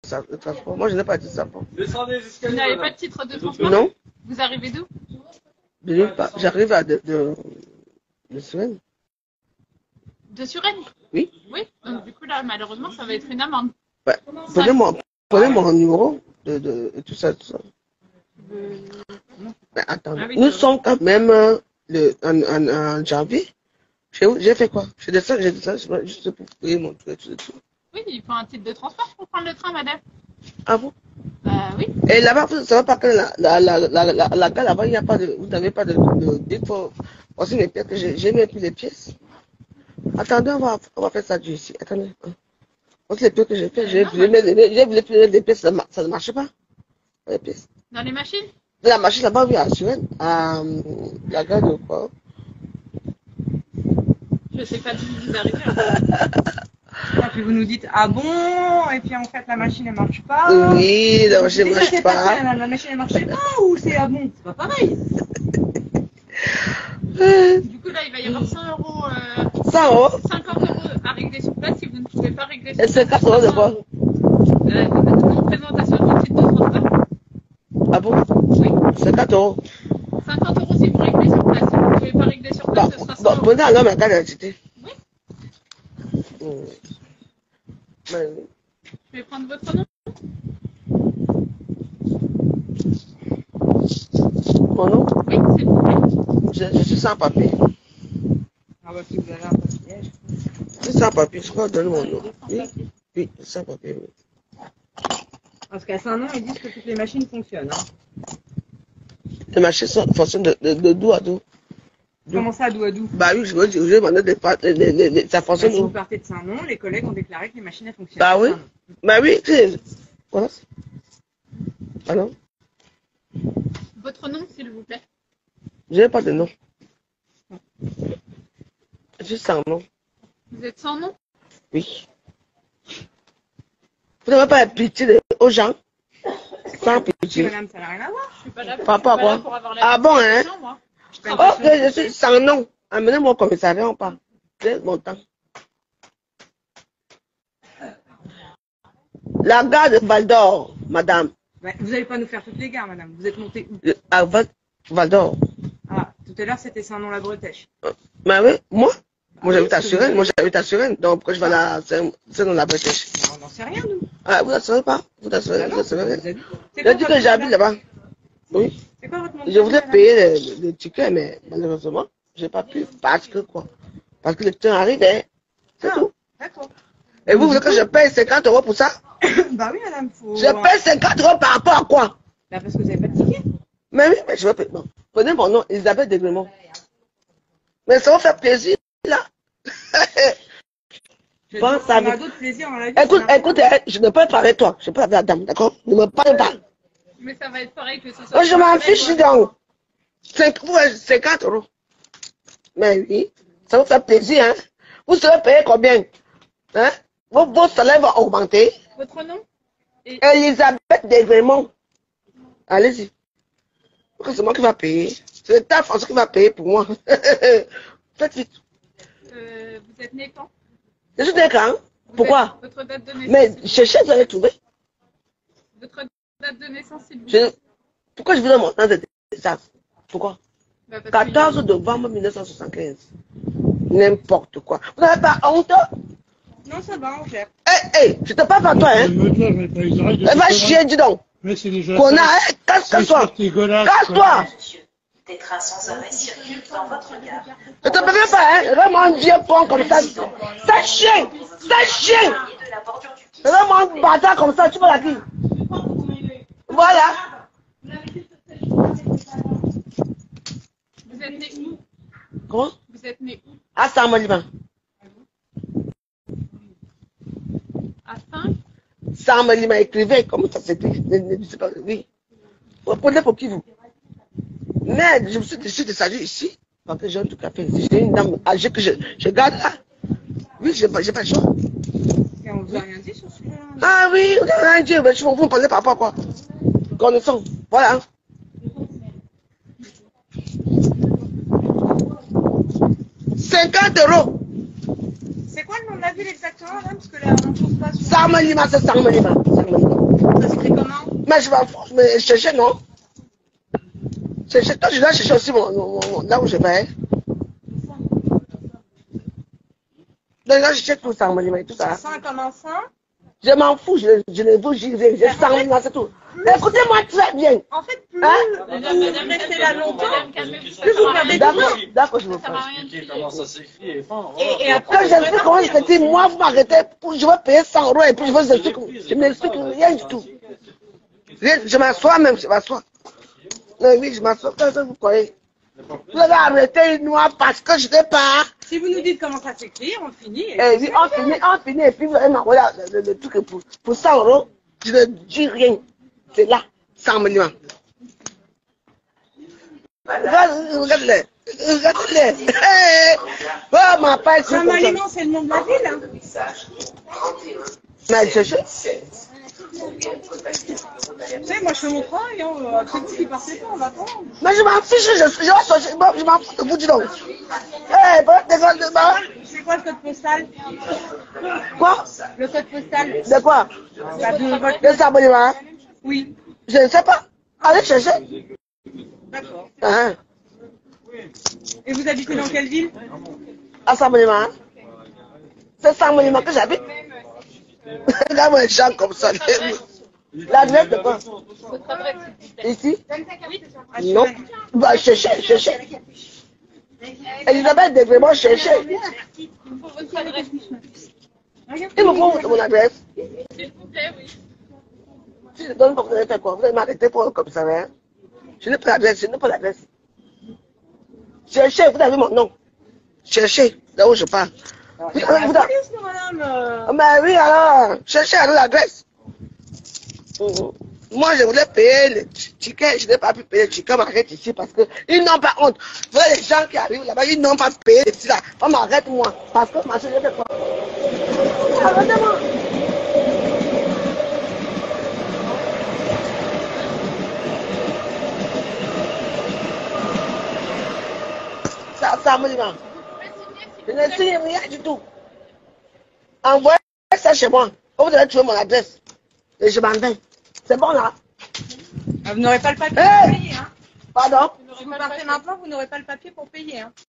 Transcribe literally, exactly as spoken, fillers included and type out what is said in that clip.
ça, de transport. Moi, je n'ai pas de transport. Vous n'avez pas de titre de transport? Non. Vous arrivez d'où? J'arrive à de, de, de Suresnes. De Suresnes? Oui. Oui. Donc, du coup, là, malheureusement, ça va être une amende. Ouais. Prenez, mon, prenez mon numéro de, de, de tout ça, tout ça. Euh... Mais attendez, Ah oui, nous sommes quand même euh, le, en, en, en janvier. J'ai fait quoi? Je descends, je descends, juste pour payer mon truc, tout, tout. Oui, il faut un titre de transport pour prendre le train, madame. Ah bon? Bah oui. Et là-bas, vous ne savez pas que la, la, la, la, la, la gare là-bas, il n'y a pas de, vous n'avez pas de, de, de, faut aussi mes pièces, que j'ai mis plus les pièces. Attendez, on va, on va faire ça du ici. Attendez. Voici les pièces que j'ai fait, j'ai voulu mettre des pièces, ça, ça ne marche pas. Les pièces. Dans les machines? De la machine là-bas, oui, à Suresnes, à la gare de quoi? Je sais pas d'où vous arrivez. Et puis vous nous dites ah bon, et puis en fait la machine elle marche pas. Oui, la machine ne marche pas. pas. La, la machine elle marchait pas ou c'est ah bon, c'est pas pareil. Du coup là il va y avoir cent euros. Euh, cent euros? cinquante euros à régler sur place si vous ne pouvez pas régler sur place. Et cinquante euros de quoi? Euh, non, présentation de titre de transport. Ah bon? Oui. cinquante euros. cinquante euros si vous réglez sur place. Si vous ne pouvez pas régler sur place, ce sera cent euros. Prenez alors ma carte d'identité. Oui. Mmh. Je vais prendre votre nom. Mon nom? Oui, s'il vous plaît. Je, je suis sans papier. Ah bah si vous avez un papier. Je suis sans papier, je crois donner mon nom. Oui, oui, sans papier, oui. Parce qu'à Saint-Nom, ils disent que toutes les machines fonctionnent. Hein. Les machines sont, fonctionnent de, de, de d'où à d'où. Comment ça, d'où à d'où? Bah oui, je veux dire, je vais demander des, des, des, des, ça fonctionne. Bah, si vous partez de Saint-Nom, les collègues ont déclaré que les machines elles fonctionnent. Bah oui. Bah oui, c'est. Voilà. Ah non? Votre nom, s'il vous plaît. Je n'ai pas de nom. Je suis sans nom. Vous êtes sans nom? Oui. Vous n'avez pas pitié aux gens? Sans pitié. Madame, ça n'a rien à voir. Je suis pas là pour, Par rapport à quoi? pour avoir la Ah bon, hein? moi. Ok, je suis sans nom. Amenez-moi au commissariat, on parle. C'est mon temps. La gare de Val d'Or, madame. Ouais, vous n'allez pas nous faire toutes les gares, madame. Vous êtes montée où? À Val, Val d'Or. Ah, tout à l'heure, c'était Saint-Nom-la-Bretèche. Mais oui, moi? Moi, Ah, j'habite oui, à Suresnes. Moi, j'habite à Suresnes. Donc, pourquoi je vais à Saint-Nom-la-Bretèche? On n'en sait rien, nous. Ah, vous ne savez pas? Vous ne savez Ah non, vous savez rien? J'ai dit que j'habite là-bas. Oui. C'est quoi votre nom? Je voulais payer le, le ticket, mais malheureusement, je n'ai pas pu. Parce que quoi? Parce que le train arrivait. C'est ah, tout. D'accord. Et vous voulez que je paye cinquante euros pour ça? Bah oui, madame, faut... Je paye cinquante euros par rapport à quoi? Bah parce que vous n'avez pas de ticket. Mais oui, mais je vais payer. Bon. Prenez mon nom, Elisabeth Degremont. Mais ça va faire plaisir, là. Je Bon, on ça a veut... d'autres plaisirs dans la vie. Écoute, écoute, eh, je ne peux pas parler toi. Je peux parler à la dame, d'accord? Ne me parle pas. Mais ça va être pareil que ce soit. Moi, je m'en fiche donc. cinquante euros. Mais oui, ça vous fait plaisir, hein? Vous savez payer combien? Hein? Vos, vos salaires vont augmenter. Votre nom? Et... Elisabeth Degremont. Allez-y. C'est moi qui va payer. C'est l'État français qui va payer pour moi. Faites vite. Euh, vous êtes né quand? Je suis né quand? Pourquoi? Votre date de naissance. Mais cherchez, vous allez trouver. Votre date de naissance, s'il vous plaît. Pourquoi je vous donne mon nom de naissance? Pourquoi? Bah quatorze novembre mille neuf cent soixante-quinze. N'importe quoi. Vous n'avez pas honte? Non, ça va, on gère. Hé, hé, je te parle pas toi, hein? Eh, va chier, dis donc. Qu'on a, hé, casse-toi. Casse-toi. Des trains sans arrêt circulent dans votre gare. Je te permets pas, hein? Vraiment un vieux pont comme ça. Ça chien! Ça chien! Vraiment un bâtard comme ça, tu vois la qui? Voilà. Vous êtes né où? Comment? Vous êtes né où? À Saint-Maliban. À Saint? Saint-Maliban, écrivez, comment ça s'écrit? Ne sais pas, oui. Vous prenez pour qui vous? Mais je me suis décidé de saluer ici, parce que j'ai un tout café. J'ai une dame âgée que je, je garde là. Oui, j'ai pas, j'ai pas le choix. Et on vous a rien dit sur ce sujet-là? Ah oui, on n'a rien dit, mais vous me parlez par rapport à quoi? Connaissons, voilà. cinquante euros. C'est quoi le nom de la ville exactement, madame? Parce que là, on ne trouve pas sur... Saint-Maliban, c'est Saint-Maliban. Ça s'écrit comment? Mais je m'en fous, mais chercher, non? Chercher, toi, je dois chercher aussi mon, mon, mon, là où je vais. Donc là, je cherche tout ça, monument, tout ça. Sans comme enfant? Je m'en fous, je, je ne vous dis rien, j'ai cent mille, c'est tout. Écoutez-moi très bien. En fait, plus Hein? vous restez là longtemps, Plus vous perdez D'accord, d'accord, je vous Ça va parle. rien de Comment ça s'écrit et fin. Et, et Quand après, j'explique comment je te dis, moi, vous m'arrêtez, pour- je vais payer cent euros et puis je vous explique. Je n'explique rien du tout. Rien, je m'assois même, je m'assois. Non, oui, je m'assois, qu'est-ce que vous croyez? Vous avez arrêté moi parce que je n'ai pas. si vous nous dites comment ça s'écrit, on finit. Et... Et oui, on finit, on finit, et puis vous allez m'envoyer le, le, le truc pour, pour cent euros. Je ne dis rien. C'est là, cent millions. Regarde- Regarde-les. Regarde-les. Hey! Oh, ma page, c'est comme ça. Saint-Maliment, c'est le nom de la ville. Hein. Mais je sais. Tu sais, moi je fais mon travail, hein. euh, c'est vous qui partez pas, on va attendre. Mais je m'en fiche, je, je, vais sortir, bon, je m'en fous de vous, dis donc. Eh, bon, désolé, de moi. C'est quoi le code postal? Quoi? Le code postal De quoi? bah, de votre... De s'abonnement? Oui, Je ne sais pas. Allez chercher. d'accord. Hein? Et vous habitez dans quelle ville? À s'abonnement. C'est sans monument que j'habite. Regarde-moi les gens comme ça. L'adresse de quoi? votre adresse. Ici? Ah, Non. Bah, chercher, chercher. Elisabeth, devrait vraiment chercher. Il faut votre adresse. Il me faut mon adresse. S'il vous plaît, oui. Si je ne donne pas, vous allez faire quoi? Vous allez m'arrêter pour comme ça, hein? Je n'ai pas l'adresse, je n'ai pas l'adresse. Cherchez, vous avez mon nom. Cherchez, là où je parle. Vous La avez, vous avez... police, nous, madame. euh, Mais oui, alors, cherchez alors l'adresse. Mhm. Moi, je voulais payer le ticket, je n'ai pas pu payer le ticket, on m'arrête ici parce qu'ils n'ont pas honte. Vous voyez les gens qui arrivent là-bas, ils n'ont pas payé ici là. On m'arrête moi, parce que ma chérie, fait quoi? Arrêtez-moi. Ça, ça me dit, non. Je ne signe rien du tout. Envoyez ça chez moi. Vous allez trouver mon adresse. Et je m'en vais. C'est bon là? Vous n'aurez pas le papier Hey! pour payer. Hein. Pardon? Si vous partez maintenant, vous n'aurez pas le papier pour payer. Hein.